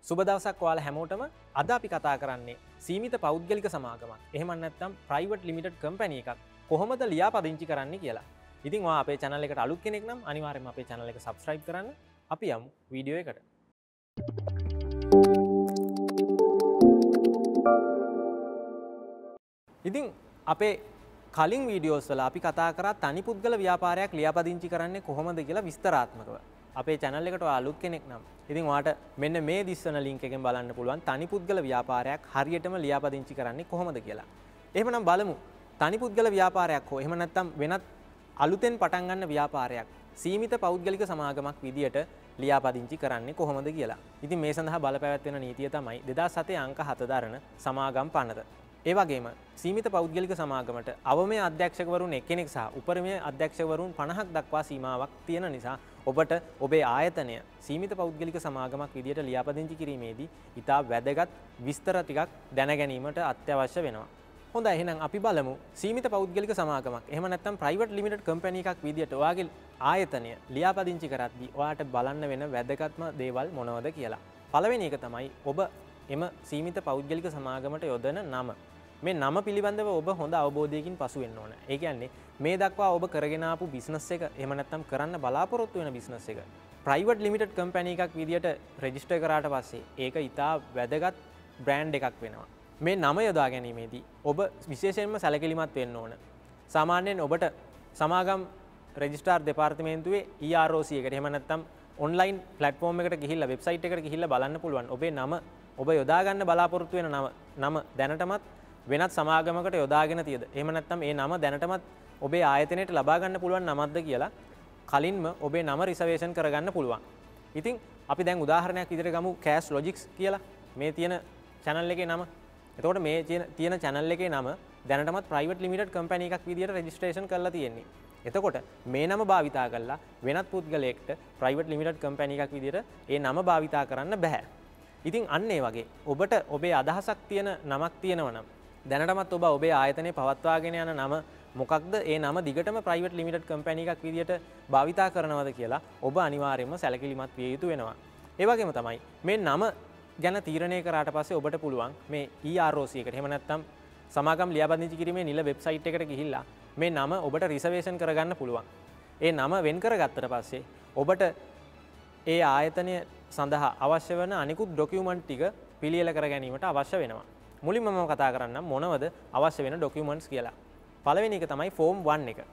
සුබ දවසක් ඔයාලා හැමෝටම. අද අපි කතා කරන්නේ සීමිත පෞද්ගලික සමාගමක්. එහෙම නැත්නම් ප්‍රයිවට් ලිමිටඩ් කම්පැනි එකක් කොහොමද ලියාපදිංචි කරන්නේ කියලා. ඉතින් ඔයා අපේ channel එකට අලුත් කෙනෙක් නම් අනිවාර්යයෙන්ම අපේ channel එක subscribe කරන්න. අපි යමු වීඩියෝ එකට. ඉතින් අපේ කලින් වීඩියෝස් වල අපි කතා කරා තනි පුද්ගල ව්‍යාපාරයක් ලියාපදිංචි කරන්නේ කොහොමද කියලා විස්තරාත්මකව. අපේ channel එකට ඔයා අලුත් කෙනෙක් නම් ඉතින් ඔයාට මෙන්න මේ දිස්සන link එකෙන් බලන්න පුළුවන් තනි පුද්ගල ව්‍යාපාරයක් හරියටම ලියාපදිංචි කරන්නේ කොහොමද කියලා. එහෙමනම් බලමු තනි පුද්ගල ව්‍යාපාරයක් හෝ එහෙම නැත්නම් වෙනත් අලුතෙන් පටන් ගන්න ව්‍යාපාරයක් සීමිත පෞද්ගලික සමාගමක් විදියට ලියාපදිංචි කරන්නේ කොහොමද කියලා. ඉතින් මේ සඳහා බලපැවැත්වෙන නීතිය තමයි 2007 අංක 7 දරන සමාගම් පනත. ඒ වගේම සීමිත පෞද්ගලික සමාගමට අවමය අධ්‍යක්ෂකවරුන් එක්කෙනෙක් සහ උපරිමය අධ්‍යක්ෂකවරුන් 50ක් දක්වා සීමාවක් තියෙන නිසා ඔබට ඔබේ ආයතනය සීමිත පෞද්ගලික සමාගමක් විදියට ලියාපදිංචි කිරීමේදී ඉතා වැදගත් විස්තර ටිකක් දැන ගැනීමට අත්‍යවශ්‍ය වෙනවා. හොඳයි එහෙනම් අපි බලමු සීමිත පෞද්ගලික සමාගමක් එහෙම නැත්නම් ප්‍රයිවට් ලිමිටඩ් කම්පැනි එකක් විදියට ඔයාගේ ආයතනය ලියාපදිංචි කරද්දී ඔයාට බලන්න වෙන වැදගත්ම දේවල් මොනවද කියලා. පළවෙනි එක තමයි ඔබ එම සීමිත පෞද්ගලික සමාගමට යොදන නම. මේ නම පිළිබඳව ඔබ හොඳ අවබෝධයකින් පසු වෙන්න ඕන. ඒ කියන්නේ මේ දක්වා ඔබ කරගෙන ආපු බිස්නස් එක එහෙම නැත්නම් කරන්න බලාපොරොත්තු වෙන බිස්නස් එක ප්‍රයිවට් ලිමිටඩ් කම්පැනි එකක් විදියට රෙජිස්ටර් කරාට පස්සේ ඒක ඉතා වැදගත් බ්‍රෑන්ඩ් එකක් වෙනවා. මේ නම යොදා ගැනීමේදී ඔබ විශේෂයෙන්ම සැලකිලිමත් වෙන්න ඕන. සාමාන්‍යයෙන් ඔබට සමාගම් රෙජිස්ට්‍රාර් දෙපාර්තමේන්තුවේ EROC එකට එහෙම නැත්නම් ඔන්ලයින් ප්ලැට්ෆෝම් එකට ගිහිල්ලා වෙබ්සයිට් එකට ගිහිල්ලා බලන්න පුළුවන් ඔබේ නම ඔබ යොදා ගන්න බලාපොරොත්තු වෙන නම දැනටමත් වෙනත් සමාගමකට යොදාගෙන තියද එහෙම නැත්නම් ඒ නම දැනටමත් ඔබේ ආයතනයට ලබා ගන්න පුළුවන් නමක්ද කියලා කලින්ම ඔබේ නම රිසර්වේෂන් කරගන්න පුළුවන්. ඉතින් අපි දැන් උදාහරණයක් විදිහට ගමු Cash Logics කියලා මේ තියෙන channel එකේ නම. එතකොට මේ තියෙන channel එකේ නම දැනටමත් private limited company එකක් විදිහට registration කරලා තියෙන්නේ. එතකොට මේ නම භාවිතා කරලා වෙනත් පුද්ගලයෙක්ට private limited company එකක් විදිහට ඒ නම භාවිතා කරන්න බෑ. ඉතින් අන්න ඒ වගේ ඔබට ඔබේ අදහසක් තියෙන නමක් තියෙනවා නම් දැනටමත් ඔබ ඔබේ ආයතනයේ පවත්වාගෙන යන නම මොකක්ද ඒ නම දිගටම ප්‍රයිවට් ලිමිටඩ් කම්පැනි එකක් විදියට භාවිතා කරනවද කියලා ඔබ අනිවාර්යයෙන්ම සැලකිලිමත් විය යුතු වෙනවා. ඒ වගේම තමයි මේ නම ගැන තීරණය කරාට පස්සේ ඔබට පුළුවන් මේ EROC එකට එහෙම නැත්නම් සමාගම් ලියාපදිංචි කිරීමේ නිල වෙබ්සයිට් එකට ගිහිල්ලා මේ නම ඔබට රිසර්වේෂන් කරගන්න පුළුවන්. ඒ නම වෙන් කරගත්තට පස්සේ ඔබට ඒ ආයතනය සඳහා අවශ්‍ය වන අනිකුත් ඩොකියුමන්ට් ටික පිළියෙල කර ගැනීමට අවශ්‍ය වෙනවා. මුලින්ම මම කතා කරන්නම් මොනවද අවශ්‍ය වෙන ඩොකියුමන්ට්ස් කියලා. පළවෙනි එක තමයි ෆෝම් 1 එක.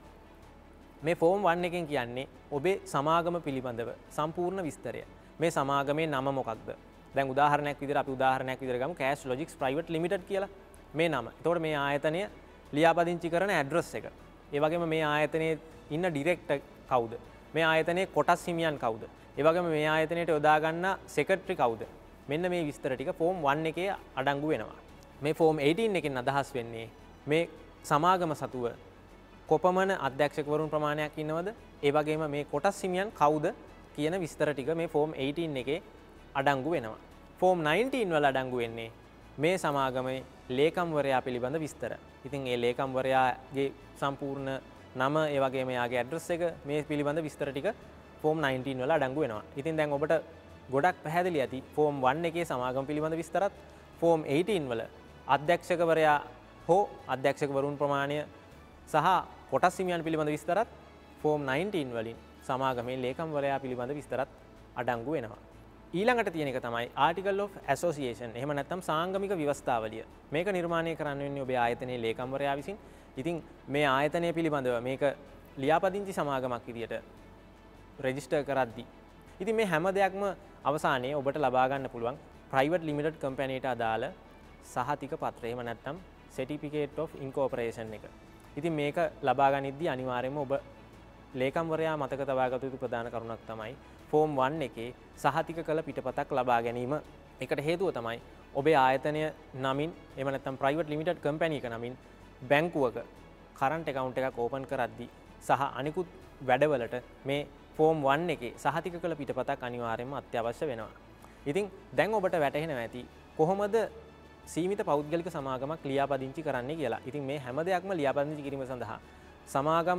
මේ ෆෝම් 1 එකෙන් කියන්නේ ඔබේ සමාගම පිළිබඳව සම්පූර්ණ විස්තරය. මේ සමාගමේ නම මොකක්ද? දැන් උදාහරණයක් විදිහට ගමු Cash Logics Private Limited කියලා. මේ නම. එතකොට මේ ආයතනය ලියාපදිංචි කරන ඇඩ්‍රස් එක. ඒ වගේම මේ ආයතනයේ ඉන්න ඩිරෙක්ටර් කවුද? මේ ආයතනයේ කොටස් හිමියන් කවුද? ඒ වගේම මේ ආයතනයට යොදා ගන්න සෙක්‍රටරි කවුද? මෙන්න මේ විස්තර ටික ෆෝම් 1 එකේ අඩංගු වෙනවා. මේ ෆෝම් 18 එකෙන් අදහස් වෙන්නේ මේ සමාගම සතුව කොපමණ අධ්‍යක්ෂකවරුන් ප්‍රමාණයක් ඉන්නවද? ඒ වගේම මේ කොටස් හිමියන් කවුද කියන විස්තර ටික මේ ෆෝම් 18 එකේ අඩංගු වෙනවා. ෆෝම් 19 වල අඩංගු වෙන්නේ මේ සමාගමේ ලේකම්වරයා පිළිබඳ විස්තර. ඉතින් ඒ ලේකම්වරයාගේ සම්පූර්ණ නම ඒ වගේම එයාගේ ඇඩ්‍රස් එක මේ පිළිබඳ විස්තර ටික ෆෝම් 19 වල අඩංගු වෙනවා. ඉතින් දැන් ඔබට ගොඩක් පැහැදිලි ඇති ෆෝම් 1 එකේ සමාගම පිළිබඳ විස්තරත් ෆෝම් 18 වල අධ්‍යක්ෂකවරයා හෝ අධ්‍යක්ෂකවරුන් ප්‍රමාණය සහ කොටස් හිමියන් පිළිබඳ විස්තරත් ෆෝම් 19 වලින් සමාගමේ ලේකම්වරයා පිළිබඳ විස්තරත් අඩංගු වෙනවා. ඊළඟට තියෙන එක තමයි Article of Association. එහෙම නැත්නම් සාංගමික ව්‍යවස්ථාවලිය. මේක නිර්මාණය කරන්න වෙන්නේ ඔබේ ආයතනයේ ලේකම්වරයා විසින්. ඉතින් මේ ආයතනය පිළිබඳව මේක ලියාපදිංචි සමාගමක් විදියට රෙජිස්ටර් කරද්දී ඉතින් මේ හැම දෙයක්ම අවසානයේ ඔබට ලබා ගන්න පුළුවන් private limited company එකට අදාළ සහතික පත්‍රය. එහෙම නැත්නම් certificate of incorporation එක. ඉතින් මේක ලබා ගනිද්දී අනිවාර්යයෙන්ම ඔබ ලේකම්වරයා මතක තබා ගත යුතු ප්‍රධාන කරුණක් තමයි ෆෝම් 1 එකේ සහතික කළ පිටපතක් ලබා ගැනීම. ඒකට හේතුව තමයි ඔබේ ආයතනය නමින් එහෙම නැත්නම් private limited company එක නමින් බැංකුවක current account එකක් open කරද්දී සහ අනිකුත් වැඩවලට මේ ෆෝම් 1 එකේ සහතික කළ පිටපතක් අනිවාර්යයෙන්ම අත්‍යවශ්‍ය වෙනවා. ඉතින් දැන් ඔබට වැටහෙනවා ඇති කොහොමද සීමිත පෞද්ගලික සමාගමක් ලියාපදිංචි කරන්නේ කියලා. ඉතින් මේ හැම දෙයක්ම ලියාපදිංචි කිරීම සඳහා සමාගම්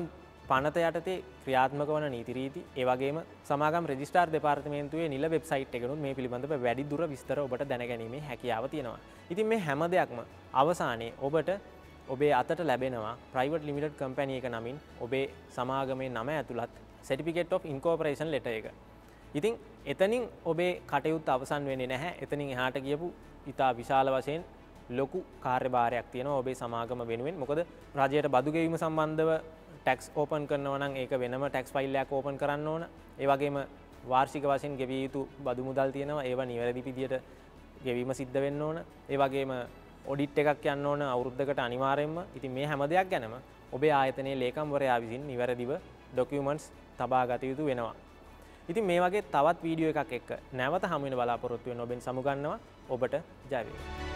පනත යටතේ ක්‍රියාත්මක වන නීති රීති ඒ වගේම සමාගම් රෙජිස්ට්‍රාර් දෙපාර්තමේන්තුවේ නිල වෙබ්සයිට් එකනුත් මේ පිළිබඳව වැඩිදුර විස්තර ඔබට දැනගැනීමේ හැකියාව තියෙනවා. ඉතින් මේ හැම දෙයක්ම අවසානයේ ඔබට ඔබේ අතට ලැබෙනවා ප්‍රයිවට් ලිමිටඩ් කම්පැනි එක නමින් ඔබේ සමාගමේ නම ඇතුළත් සර්ටිෆිකේට් ඔෆ් ඉන්කෝපරේෂන් ලෙටර් එක. ඉතින් එතනින් ඔබේ කටයුත්ත අවසන් වෙන්නේ නැහැ. එතනින් එහාට ගියපු ඉතා විශාල වශයෙන් ලොකු කාර්යභාරයක් තියෙනවා ඔබේ සමාගම වෙනුවෙන්. මොකද රජයට බදු ගෙවීම සම්බන්ධව ටැක්ස් ඕපන් කරනවා නම් ඒක වෙනම ටැක්ස් ෆයිල් එකක් ඕපන් කරන්න ඕන. ඒ වගේම වාර්ෂික වශයෙන් ගෙවිය යුතු බදු මුදල් තියෙනවා. ඒවා නිවැරදි විදියට ගෙවීම සිද්ධ වෙන්න ඕන. ඒ වගේම ඔඩිට් එකක් යන්න ඕන අවුරුද්දකට අනිවාර්යයෙන්ම. ඉතින් මේ හැම දෙයක් ගැනම ඔබේ ආයතනයේ ලේකම්වරයා විසින් නිවැරදිව ඩොකියුමන්ට්ස් තබා ගත යුතු වෙනවා. ඉතින් මේ වගේ තවත් වීඩියෝ එකක් එක්ක නැවත හමු වෙන බලාපොරොත්තු වෙන ඔබෙන් සමුගන්නවා. ඔබට ජය වේවා.